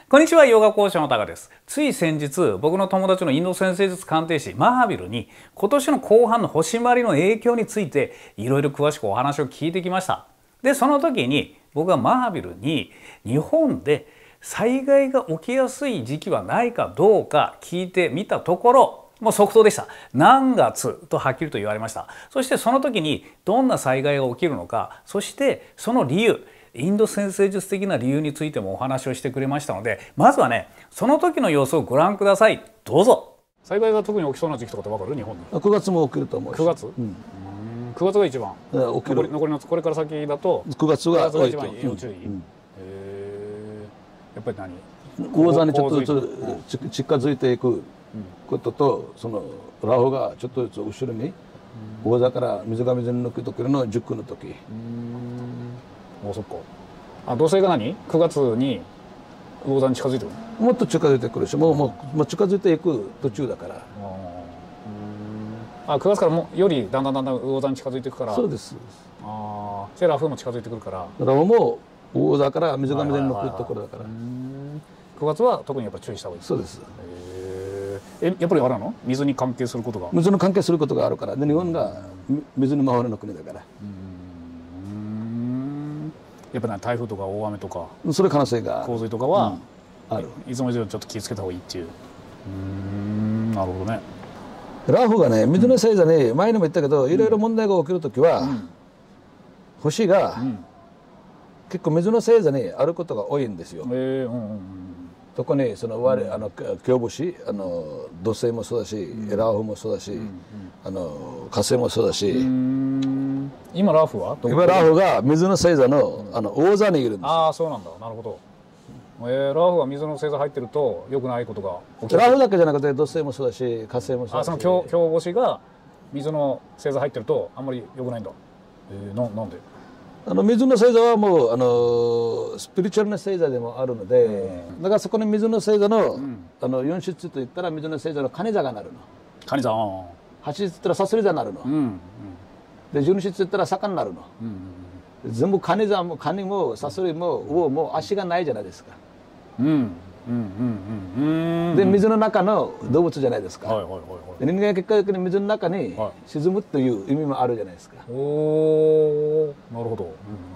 こんにちは、ヨガ講師のタカです。つい先日、僕の友達のインド先生術鑑定士マハビルに今年の後半の星回りの影響についていろいろ詳しくお話を聞いてきました。で、その時に僕はマハビルに日本で災害が起きやすい時期はないかどうか聞いてみたところ、もう即答でした。何月とはっきりと言われました。そしてその時にどんな災害が起きるのか、そしてその理由、インド先生術的な理由についてもお話をしてくれましたので、まずはね、その時の様子をご覧ください。どうぞ。災害が特に起きそうな時期とかってわかる？日本に。 9月も起きると思う。 9月？9月が一番。 起きる。 残りのこれから先だと 9月が一番要注意。やっぱり何？ 口座にちょっとずつ近づいていくことと、そのラフがちょっとずつ後ろに口座から水が水に抜く時の熟の時。 もうそっか。土星が何 ?9 月に魚座に近づいてくる？ もっと近づいてくるし、もう近づいていく途中だから。 9月からもよりだんだん魚座に近づいていくから。 そうです。 セラフも近づいてくるから。 ラフも魚座から水が水に抜くところだから。 9月は特にやっぱ注意した方がいい。 そうです。 やっぱりあれなの？水に関係することが。 水に関係することがあるから。で、日本が水に守るの国だから。 やっぱり台風とか大雨とかそれ可能性が洪水とかは、 ある。 いつも以上にちょっと気をつけた方がいいっていう。なるほどね。 ラフがね、水の星座に前にも言ったけど、いろいろ問題が起きるときは、星が結構水の星座にあることが多いんですよ。特にその強星、土星もそうだし、ラフもそうだし、火星もそうだし。 今ラフは？ 今ラフが水の星座の魚座にいるんです。 ああ、そうなんだ。なるほど。ラフは水の星座入ってると良くないことが起きる。 ラフだけじゃなくて土星もそうだし火星もそうだし。 その強星が水の星座入ってるとあんまり良くないんだ。なんで？ 水の星座はもうスピリチュアルな星座でもあるので、だからそこに水の星座の4室といったら水の星座の蟹座がなるの。蟹座。8室といったらサソリ座になるの。で12室といったら魚になるの。全部蟹座もカニもサソリも魚も足がないじゃないですか。で水の中の動物じゃないですか。人間が結果的に水の中に沈むという意味もあるじゃないですか。 おー、なるほど。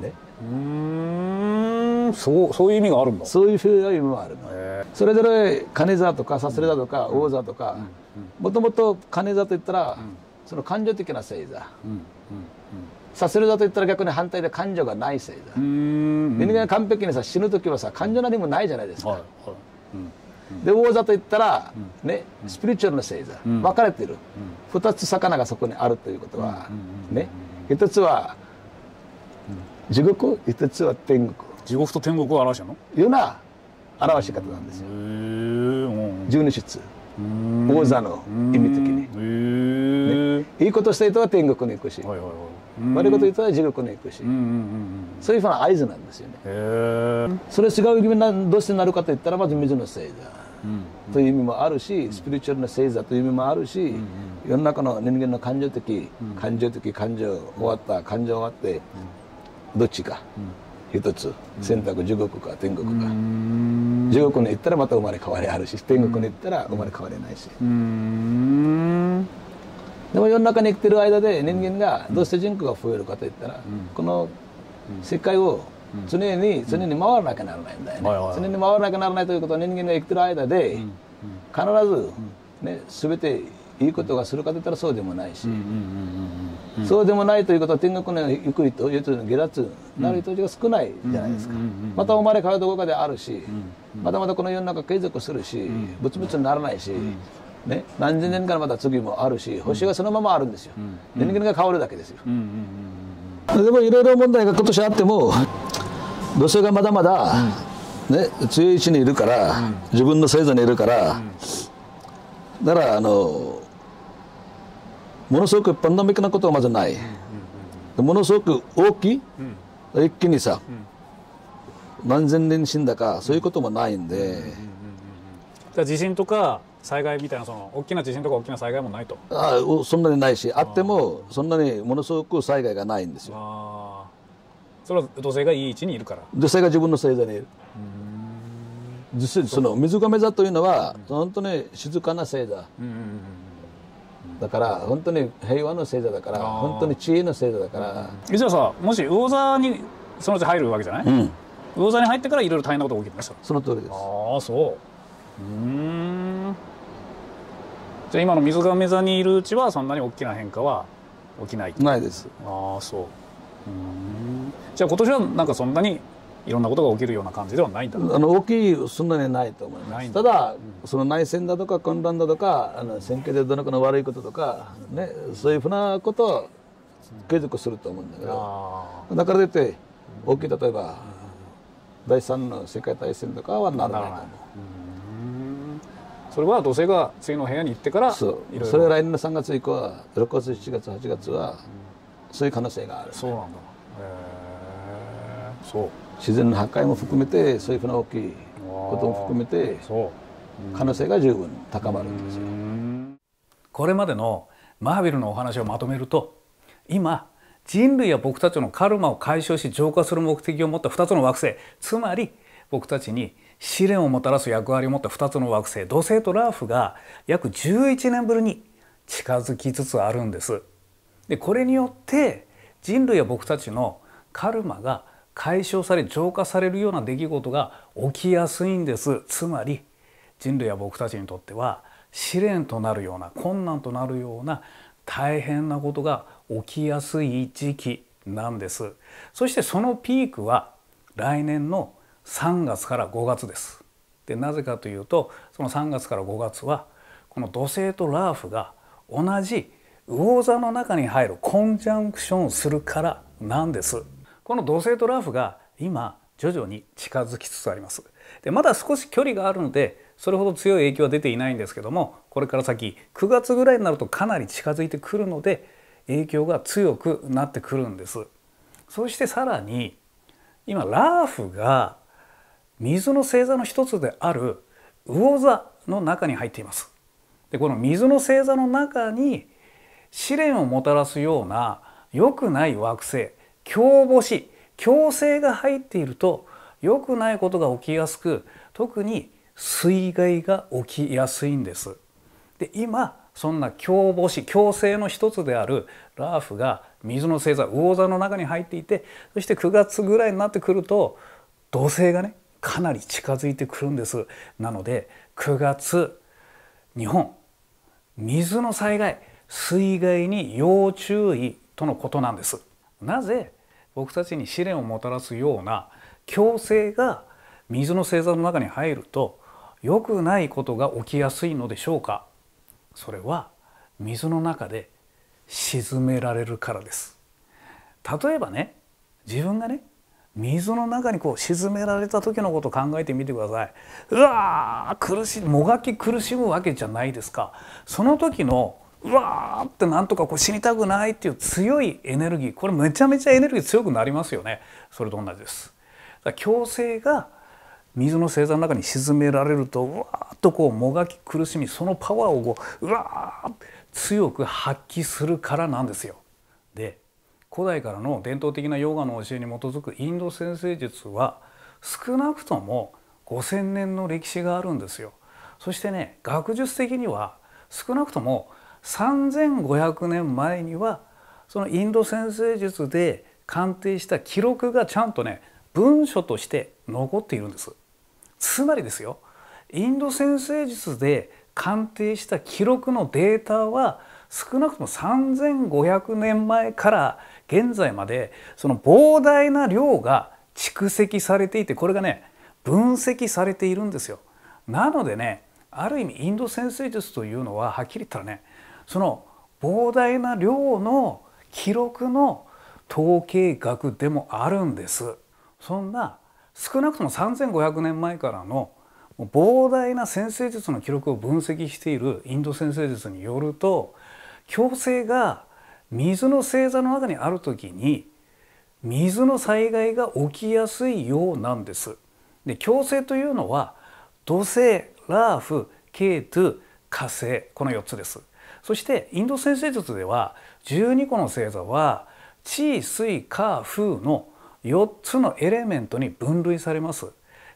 ね。そういう意味があるんだ。 そういう意味もあるの。それぞれ蟹座とかサソリ座とか魚座とか、もともと蟹座といったらその感情的な星座。サソリ座といったら逆に反対で感情がない星座。人間が完璧に死ぬ時は感情何もないじゃないですか。で魚座といったらね、スピリチュアルな星座、分かれてる。2つ魚がそこにあるということはね、一つは地獄、一つは天国。 地獄と天国を表したの？ いうような表し方なんですよ。12室魚座の意味的に、いいことした人は天国に行くし、悪いこと言う人は地獄に行くし、そういうふうな合図なんですよね。それ違う意味がどうしてなるかといったら、まず水の星座という意味もあるし、スピリチュアルな星座という意味もあるし、世の中の人間の感情終わってどっちか一つ選択、地獄か天国か。地獄に行ったらまた生まれ変わりあるし、天国に行ったら生まれ変わりないし。でも世の中に生きてる間で人間がどうして人口が増えるかといったら、この世界を常に回らなきゃならないんだよね。常に回らなきゃならないということは、人間が生きてる間で必ずね、全ていいことがするかといったらそうでもないし、そうでもないということは天国に行く人、下脱なる人が少ないじゃないですか。また生まれ変わるどこかであるし、まだまだこの世の中継続するし、ブツブツにならないし、ね、何千年からまた次もあるし、星がそのままあるんですよ。人間が変わるだけですよ。でもいろいろ問題が今年あっても、土星がまだまだ、ね、強い位置にいるから、自分の星座にいるから、だからものすごくパンダミックなことはまずない。ものすごく大きい、一気に何千人死んだか、そういうこともないんで。 地震とか災害みたいな、大きな地震とか大きな災害もないと。 そんなにないし、あってもそんなにものすごく災害がないんですよ。 それは土星がいい位置にいるから。 土星が自分の星座にいる。 実際その水亀座というのは本当に静かな星座だから、本当に平和の星座だから、本当に知恵の星座だから。 じゃあさ、もし魚座にそのうち入るわけじゃない、魚座に入ってからいろいろ大変なことが起きました。 その通りです。 ああ、そう。じゃあ今の水亀座にいるうちはそんなに大きな変化は起きない。 ないです。 ああ、そう。じゃあ今年はなんかそんなにいろんなことが起きるような感じではないんだ。 大きいそんなにないと思います。ただ、その内戦だとか混乱だとか選挙でどのかの悪いこととか、ね、そういうふうなことを継続すると思うんだけど、だからといって大きい、例えば第三の世界大戦とかはならないと思う。 それは土星が次の部屋に行ってから、 それは来年の3月以降は、6月7月8月はそういう可能性がある。 そうなんだ。そう。 自然の破壊も含めて、そういうふうな大きいことも含めて可能性が十分高まるんですよ。 これまでのマーベルのお話をまとめると、今人類や僕たちのカルマを解消し浄化する目的を持った2つの惑星、つまり僕たちに試練をもたらす役割を持った2つの惑星、土星とラーフが約11年ぶりに近づきつつあるんです。でこれによって人類や僕たちのカルマが解消され浄化されるような出来事が起きやすいんです。つまり人類や僕たちにとっては試練となるような、困難となるような大変なことが起きやすい時期なんです。そしてそのピークは来年の3月から5月です。でなぜかというと、その3月から5月はこの土星とラーフが同じ魚座の中に入るコンジャンクションするからなんです。この土星とラーフが今徐々に近づきつつあります。でまだ少し距離があるのでそれほど強い影響は出ていないんですけども、これから先9月ぐらいになるとかなり近づいてくるので影響が強くなってくるんです。そしてさらに今ラーフが水の星座の一つである魚座の中に入っています。でこの水の星座の中に試練をもたらすような良くない惑星、強星、強星が入っていると良くないことが起きやすく、特に水害が起きやすいんです。で今そんな強星、強星の一つであるラーフが水の星座魚座の中に入っていて、そして9月ぐらいになってくると土星がねかなり近づいてくるんです。なので9月日本水の災害、水害に要注意とのことなんです。なぜ僕たちに試練をもたらすような強星が水の星座の中に入ると良くないことが起きやすいのでしょうか。それは水の中で沈められるからです。例えばね、自分がね水の中にこう沈められた時のことを考えてみてください。うわー苦しい、もがき苦しむわけじゃないですか。その時のうわーってなんとかこう死にたくないっていう強いエネルギー、これめちゃめちゃエネルギー強くなりますよね。それと同じです。強星が水の星座の中に沈められるとうわーっとこうもがき苦しみ、そのパワーをこうわーっと強く発揮するからなんですよ。で古代からの伝統的なヨガの教えに基づくインド占星術は少なくとも5000年の歴史があるんですよ。そしてね、学術的には少なくとも3500年前にはそのインド占星術で鑑定した記録がちゃんとね文書として残っているんです。つまりですよ、インド占星術で鑑定した記録のデータは少なくとも3500年前から現在までその膨大な量が蓄積されていて、これがね分析されているんですよ。なのでね、ある意味インド占星術というのははっきり言ったらね、その膨大な量の記録の統計学でもあるんです。そんな少なくとも3500年前からの膨大な占星術の記録を分析しているインド占星術によると、強星が水の星座の中にある時に水の災害が起きやすいようなんです。で強星というのは土星、ラーフ、ケイトゥ、火星、この4つです。そしてインド占星術では12個の星座は地、水、火、風の4つのエレメントに分類されます。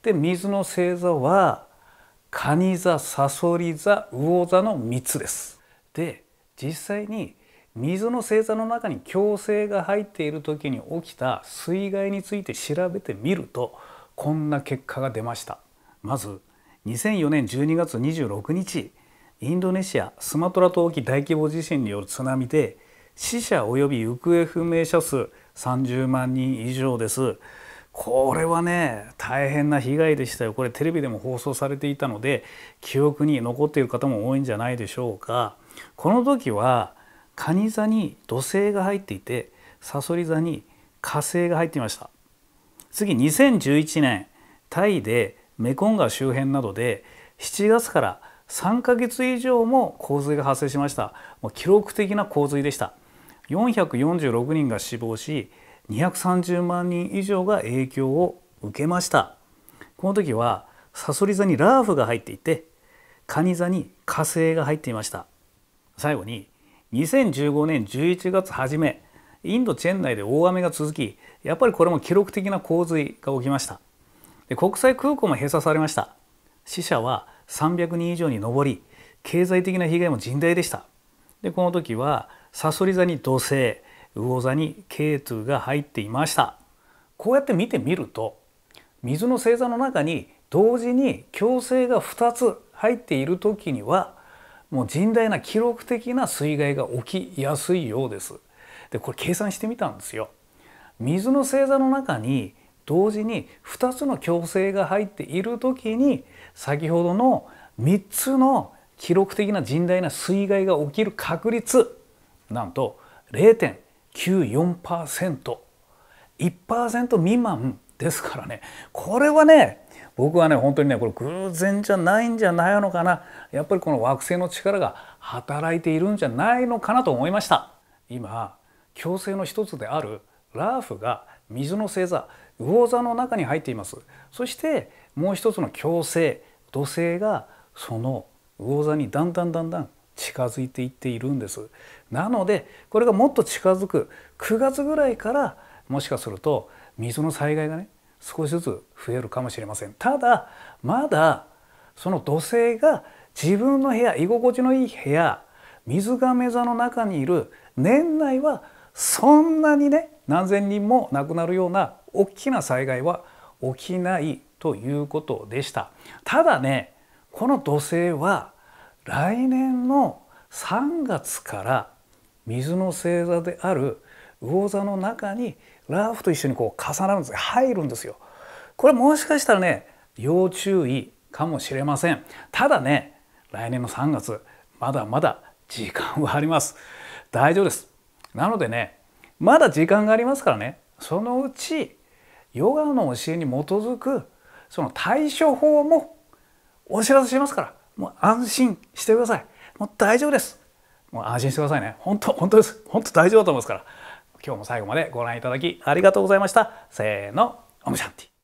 で水の星座は蟹座、さそり座、魚座の3つです。で実際に水の星座の中に強星が入っている時に起きた水害について調べてみるとこんな結果が出ました。まず2004年12月26日インドネシアスマトラ島沖大規模地震による津波で死者及び行方不明者数30万人以上です。これはね大変な被害でしたよ。これテレビでも放送されていたので記憶に残っている方も多いんじゃないでしょうか。この時は蟹座に土星が入っていてさそり座に火星が入っていました。次2011年タイでメコン川周辺などで7月から3ヶ月以上も洪水が発生しました。もう記録的な洪水でした。446人が死亡し230万人以上が影響を受けました。この時はさそり座にラーフが入っていて蟹座に火星が入っていました。最後に2015年11月初めインドチェン内で大雨が続きやっぱりこれも記録的な洪水が起きました。で国際空港も閉鎖されました。死者は300人以上に上り経済的な被害も甚大でした。でこの時はさそり座に土星、魚座にケイトゥが入っていました。こうやって見てみると水の星座の中に同時に強星が2つ入っている時にはもう甚大な記録的な水害が起きやすいようです。でこれ計算してみたんですよ。水の星座の中に同時に2つの強星が入っている時に先ほどの3つの記録的な甚大な水害が起きる確率なんと 0.94%、1% 未満ですからね。これはね僕はね本当にねこれ偶然じゃないんじゃないのかな。やっぱりこの惑星の力が働いているんじゃないのかなと思いました。今強星の一つであるラーフが水の星座魚座の中に入っています。そしてもう一つの強星土星がその魚座にだんだん近づいていっているんです。なのでこれがもっと近づく9月ぐらいからもしかすると水の災害がね少しずつ増えるかもしれません。ただまだその土星が自分の部屋居心地のいい部屋水亀座の中にいる年内はそんなにね何千人も亡くなるような大きな災害は起きないということでした。ただねこの土星は来年の3月から水の星座である魚座の中にラーフと一緒にこう重なるんです。入るんですよ。これもしかしたらね要注意かもしれません。ただね来年の3月まだまだ時間はあります。大丈夫です。なのでねまだ時間がありますからねそのうちヨガの教えに基づくその対処法もお知らせしますからもう安心してください。もう大丈夫です。もう安心してくださいね。本当です。本当大丈夫だと思いますから。今日も最後までご覧いただきありがとうございました。せーの、オムシャンティ。